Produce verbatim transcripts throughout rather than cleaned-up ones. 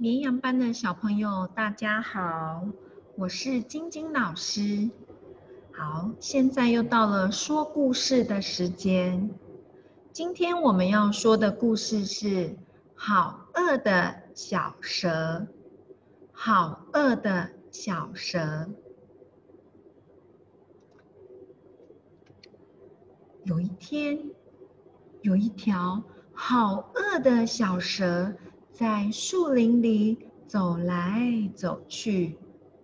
绵羊班的小朋友，大家好，我是晶晶老师。好，现在又到了说故事的时间。今天我们要说的故事是《好饿的小蛇》。好饿的小蛇。有一天，有一条好饿的小蛇在树林里走来走去。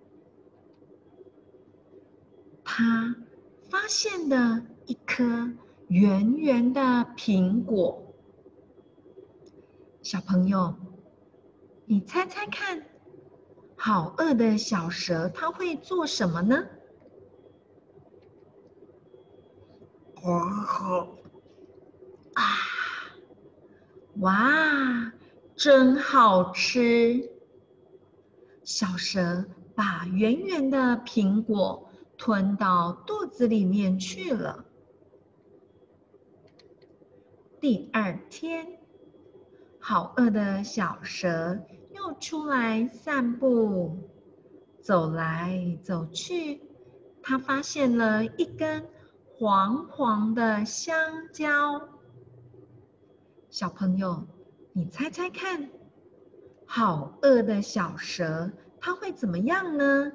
它发现了一颗圆圆的苹果。小朋友，你猜猜看，好饿的小蛇它会做什么呢？啊，哇，真好吃！小蛇把圆圆的苹果吞到肚子里面去了。第二天，好饿的小蛇又出来散步，走来走去，它发现了一根黄黄的香蕉。小朋友，你猜猜看，好饿的小蛇它会怎么样呢？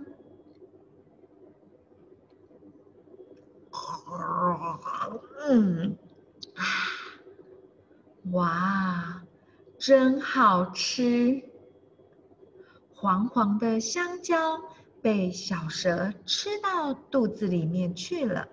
嗯，啊，哇，真好吃！黄黄的香蕉被小蛇吃到肚子里面去了。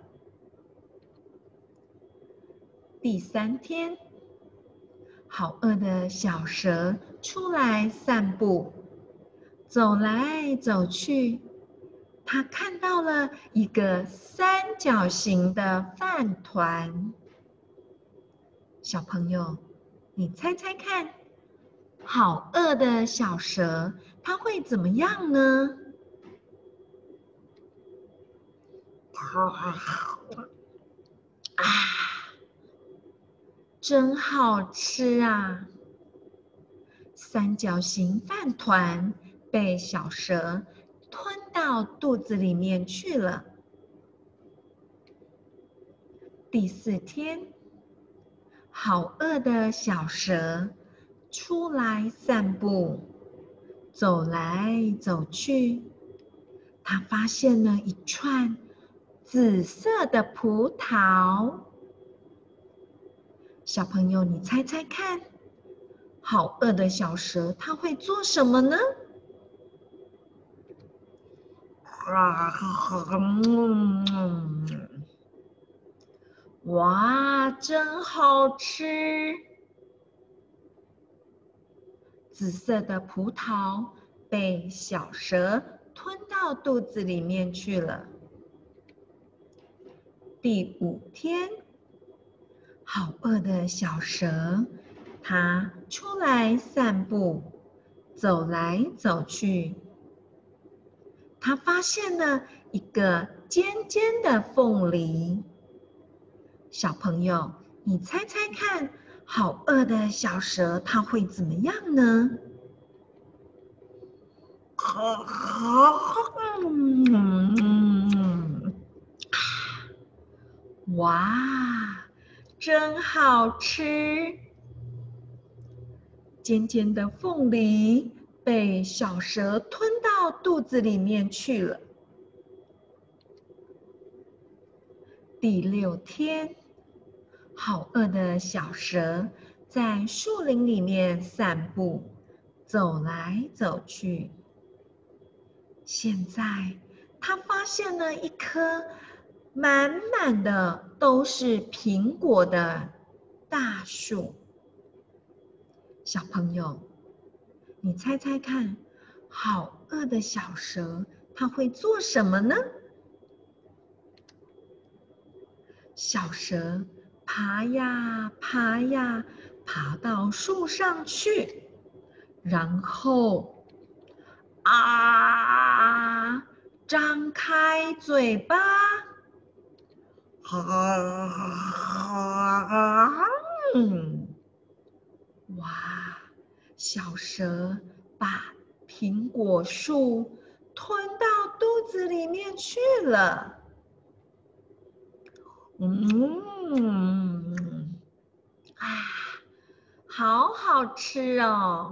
第三天，好饿的小蛇出来散步，走来走去，它看到了一个三角形的饭团。小朋友，你猜猜看，好饿的小蛇它会怎么样呢？啊，真好吃啊！三角形饭团被小蛇吞到肚子里面去了。第四天，好饿的小蛇出来散步，走来走去，它发现了一串紫色的葡萄。小朋友，你猜猜看，好饿的小蛇它会做什么呢？哇，真好吃！紫色的葡萄被小蛇吞到肚子里面去了。第五天，好饿的小蛇，它出来散步，走来走去。它发现了一个尖尖的凤梨。小朋友，你猜猜看，好饿的小蛇它会怎么样呢？哇，真好吃！尖尖的凤梨被小蛇吞到肚子里面去了。第六天，好饿的小蛇在树林里面散步，走来走去。现在，它发现了一棵满满的都是苹果的大树。小朋友，你猜猜看，好饿的小蛇它会做什么呢？小蛇爬呀爬呀，爬到树上去，然后啊，张开嘴巴，嗯，哇，小蛇把苹果树吞到肚子里面去了。嗯，啊，好好吃哦！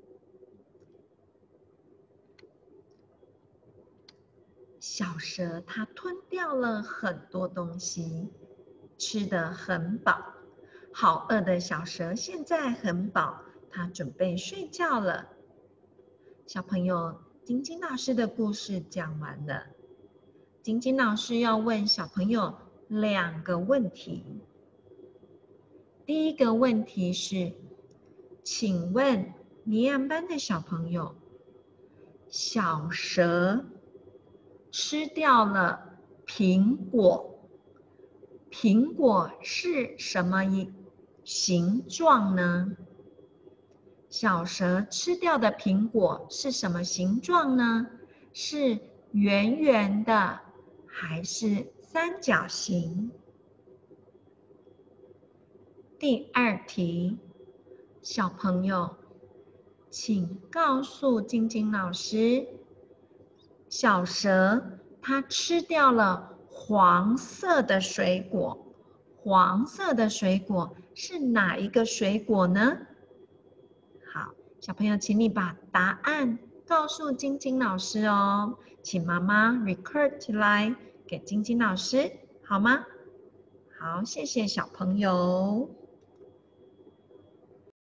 小蛇它吞掉了很多东西，吃得很饱。好饿的小蛇现在很饱，它准备睡觉了。小朋友，晶晶老师的故事讲完了。晶晶老师要问小朋友两个问题。第一个问题是，请问尼安班的小朋友，小蛇吃掉了苹果，苹果是什么形状呢？小蛇吃掉的苹果是什么形状呢？是圆圆的还是三角形？第二题，小朋友，请告诉晶晶老师，小蛇它吃掉了黄色的水果，黄色的水果是哪一个水果呢？好，小朋友，请你把答案告诉晶晶老师哦，请妈妈 record 起来给晶晶老师，好吗？好，谢谢小朋友。